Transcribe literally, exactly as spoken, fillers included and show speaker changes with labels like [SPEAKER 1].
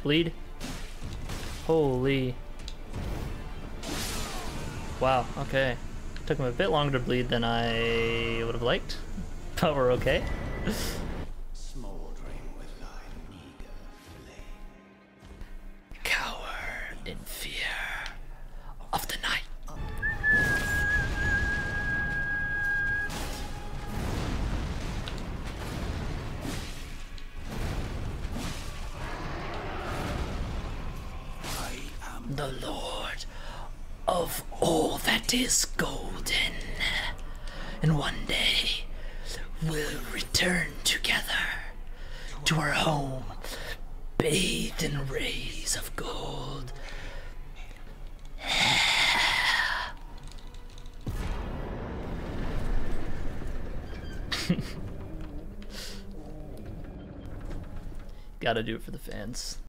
[SPEAKER 1] Bleed. Holy. Wow, okay. Took him a bit longer to bleed than I would have liked, but we're okay.
[SPEAKER 2] Smoldering with thy meager flame.
[SPEAKER 1] Cower in fear of the night. The Lord of all that is golden, and one day we'll return together to our home, bathed in rays of gold. Gotta do it for the fans.